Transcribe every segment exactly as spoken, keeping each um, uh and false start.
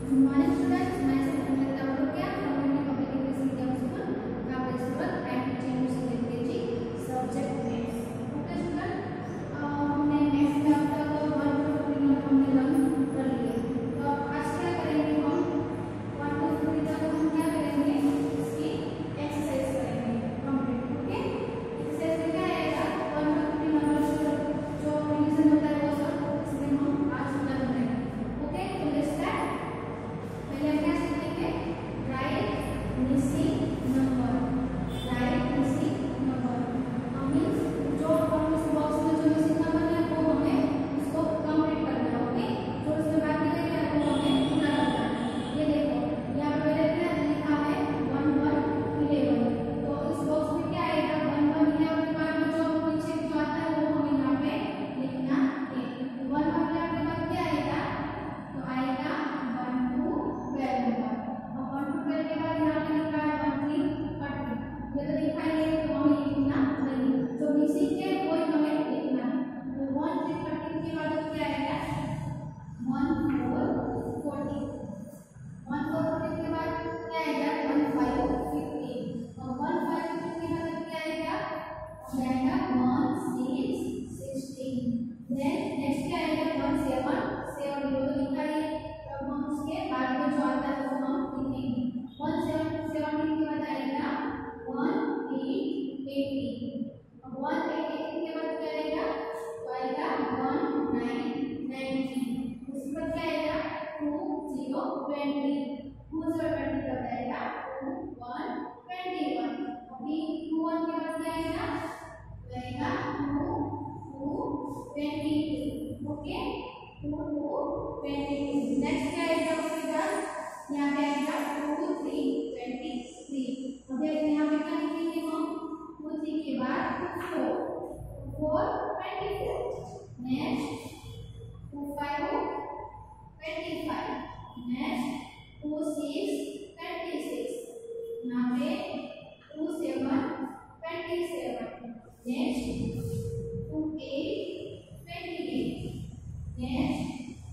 Morning students, myself Amrita Bhatia, Community Public English Medium School, Kapiswar. I am teaching you C L K G subject maths. Okay students, हमने next में अब तक one to fifteen तक हमने learn कर लिए। तो आज क्या करेंगे हम one to fifteen तक हम क्या करेंगे, इसकी एक्सरसाइज करेंगे कंप्लीट। ओके, एक्सरसाइज में क्या आएगा, one to fifteen नंबर जो रिवीजन होता है वो सब इसमें हम आज लर्न करेंगे। ओके, तो लेट्स स्टार्ट। पहले क्या सीखेंगे, right missing number. Right missing number means जो हम इस बॉक्स में जो मिसिंग नंबर है वो हमें इसको कंप्लीट करना है। ओके, जो इसमें बाकी रह गया वो हमें पूरा करना है। ये देखो यहाँ पे पहले क्या लिखा है वन वन इलेवन, तो इस बॉक्स में क्या आएगा वन वन इलेवन के बाद में जो पीछे जो आता है वो हमें यहाँ पे लिखना है। वन वन इलेवन के बाद क्या आएगा, तो आएगा वन टू ट्वेल्व नंबर। और वन टू ट्वेल्व के बाद यहाँ पे लिखा है वन थ्री थर्टी, ये तो लिखा ही है तो हमें लिखना नहीं, जो मिसिंग है वो ही हमें लिखना है। तो वन थ्री थर्टी के बाद क्या आएगा one four forty, one four forty के बाद क्या आएगा वन फाइव फिफ्टी, और वन फाइव फिफ्टी के बाद क्या आएगा आएगा one six sixteen. Then next क्या आएगा वन सेवन सेवन, ये तो लिखा ही है, तब हम उसके बाद में जो आता है वो हम लिखेंगे। वन सेवन सेवनटीन के बाद आएगा वन एट एटी, और वन एट एटी के बाद क्या आएगा, तो आएगा वन नाइन नाइनटी, उसके बाद क्या आएगा two zero twenty, two zero twenty के बाद आएगा टू वन ट्वेंटी वन, अभी टू वन के बाद क्या आएगा, तो आएगा two two twenty two. Okay, two two twenty two. Next क्या आएगा उसके बाद, यहाँ पे आएगा टू थ्री ट्वेंटी थ्री। अभी यहाँ पे क्या लिखेंगे हम, टू थ्री के बाद four four twenty four. Next two five twenty five, next two six twenty six, यहाँ पे two seven twenty seven, next two eight twenty eight, next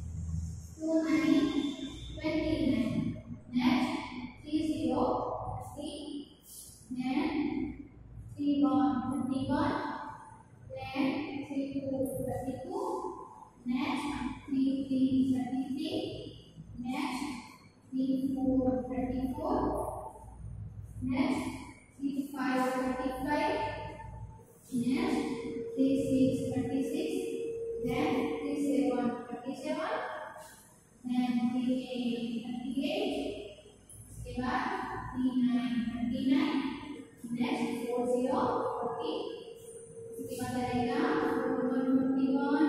two nine twenty nine, next three zero three, then three one thirty one, then three two thirty two, next three three thirty three, next three four thirty four, next three five thirty five, next three six thirty six, then three seven thirty seven, then three eight thirty eight, उसके बाद three nine thirty nine, next four zero forty, उसके बाद आएगा four one forty one,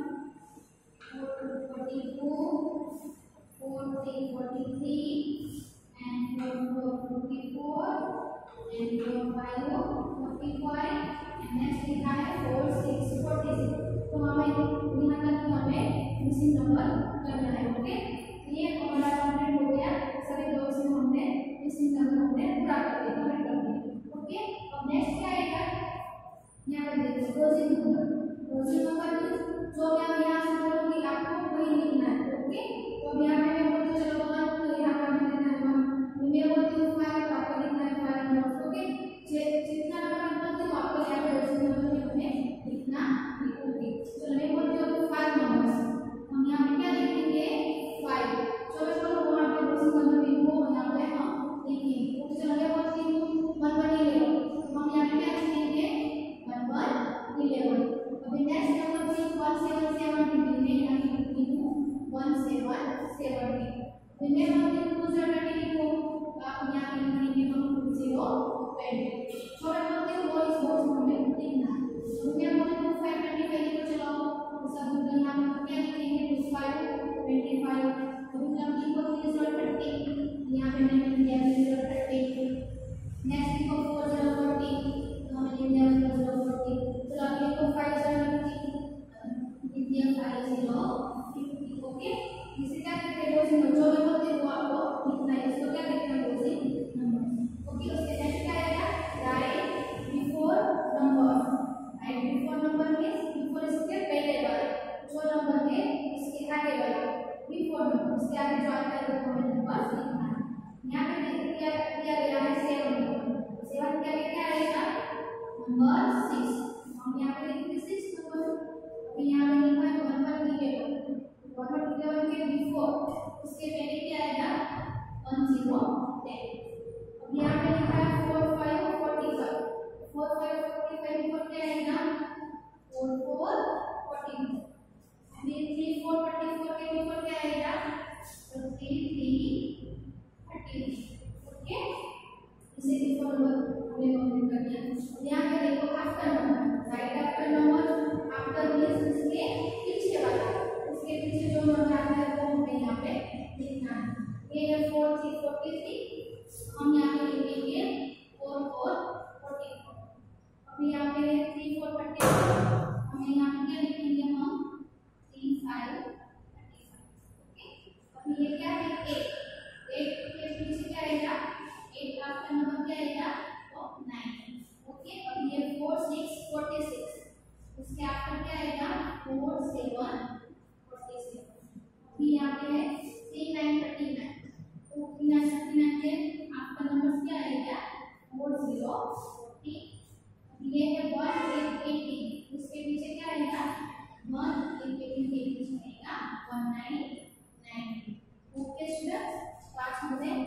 four two forty two, four three forty three, and four four forty four, and four five forty five, and next लिखा है four six forty six. तो हमें यहाँ तक हमें मिसिंग नंबर करना है। ओके, ये हमारा कंप्लीट हो गया, सभी बॉक्स में हमने मिसिंग नंबर हमने पूरा कर दिया, कंप्लीट कर दिया। ओके, अब नेक्स्ट क्या आएगा, यहाँ पे देखो क्लोजिंग नंबर। क्लोजिंग नंबर जो मैं यहाँ से बोलूँगी आपको वही लिखना है। ओके, तो अब यहाँ पे मैं बोलती हूँ चलो वन, तो यहाँ पर हमें लिखना है वन, मैं बोलती हूँ फाइव, तो आपको लिखना है फाइव नंबर। ओके, जितना नंबर मैं बोलती हूँ आपको यहाँ पे क्लोजिंग नंबर में हमें लिखना है। ओके, चलो मैं बोलती हूँ फाइव नंबर्स, हम यहाँ पे क्या लिखेंगे फाइव, जो मैं बोलूँ वहाँ पे क्लोजिंग नंबर भी वो यहाँ पे हम लिखेंगे। तो चलो मैं बोलती हूँ वन वन इलेवन, तो हम यहाँ पे क्या लिखेंगे वन वन इलेवन। अभी नेक्स्ट नंबर भी वन सेवन सेवनटीन, मैं यहाँ लिखती हूँ वन सेवन सेवनटीन। फिर मैं बोलती हूँ टू जीरो ट्वेंटी लिखो, तो आप यहाँ पे लिखेंगे हम टू जीरो ट्वेंटी। जो मैं बोलती हूँ वो इस बॉक्स में हमें लिखना है। तो मैं बोलती हूँ फाइव ट्वेंटी फाइव लिखो, चलो तो सब यहाँ पे क्या लिखेंगे टू फाइव ट्वेंटी फाइव। अभी हम लिखो थ्री जीरो थर्टी, यहाँ पे मैंने लिखा थ्री जीरो थर्टी। नेक्स्ट लिखो फोर जीरो फोर्टी, तो हमें लिख दिया फोर जीरो फोर्टी। चलो अब लिखो फाइव जीरो फिफ्टी, लिख दिया फाइव जीरो फिफ्टी। ओके, इसे क्या कहते हैं क्लोजिंग नंबर, जो मैं बोलती हूँ वो आपको लिखना है, इसको क्या कहते हैं क्लोजिंग नंबर। ओके, उसके नेक्स्ट क्या आएगा right before number. Right before number means before इसके पहले वाला, जो नंबर है इसके आगे वाला, बिफोर बिफोर नंबर, उसके आगे जो आता है वो हमें नंबर लिखना है। यहाँ पे दिया दिया गया है सेवन नंबर, सेवन के आगे क्या आएगा नंबर सिक्स, हम यहाँ पे लिखेंगे सिक्स नंबर। अभी यहाँ पे लिखा है one one eleven, one one eleven के बिफोर उसके पहले क्या आएगा वन जीरो टेन। अब यहाँ पे लिखा है four five forty five, four five forty five before क्या आएगा फोर फोर फोर्टी फाइव। अभी थ्री फोर थर्टी फोर के बिफोर क्या आएगा three three thirty three. Okay, इसे बिफोर नंबर हमने कंप्लीट कर दिया। अब यहाँ पे देखो after number, right after number, after means उसके पीछे वाला, उसके पीछे जो नंबर आता है वो हमें यहाँ पे लिखना है। ये है फोर थ्री फोर्टी थ्री, हम यहाँ पे लिखेंगे फोर फोर फोर्टी फोर। अभी यहाँ पे थ्री फोर थर्टी फोर, हमें यहाँ पे क्या लिखेंगे हम three five thirty five. Okay, अभी ये क्या है एट, एट के पीछे क्या आएगा एट आफ्टर नंबर क्या आएगा तो नाइन। ओके, अभी ये फोर सिक्स फोर्टी सिक्स, उसके आफ्टर क्या आएगा फोर सेवन फोर्टी सेवन। अभी यहाँ पे है थ्री नाइन थर्टी नाइन, तो थ्री नाइन थर्टी नाइन के आफ्टर नंबर क्या आएगा फोर जीरो फोर्टी। अभी ये है वन एट एटी, उसके पीछे क्या आएगा वन एट एटी के पीछे आएगा one nine nine. Okay students, आज हमने